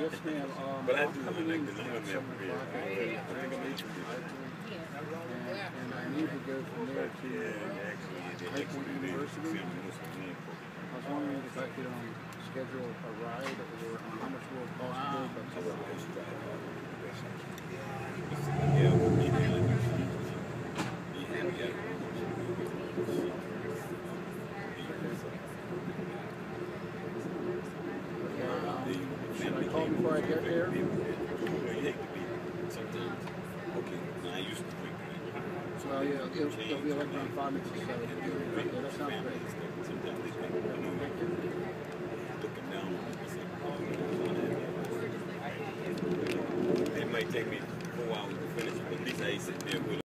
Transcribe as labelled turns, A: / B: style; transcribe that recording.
A: Yes, ma'am.
B: But I
A: I'm
B: do
A: coming
B: like
A: in
B: the
A: at
B: number
A: 7 o'clock. I need to go from there to High Point University. I was wondering if I could schedule a ride or how much will it cost to go, should I call before I get there? Well, yeah, it'll be like around 5 minutes or so. Yeah, that sounds great.
B: It might take me 4 hours to finish, but at least I ain't sitting there with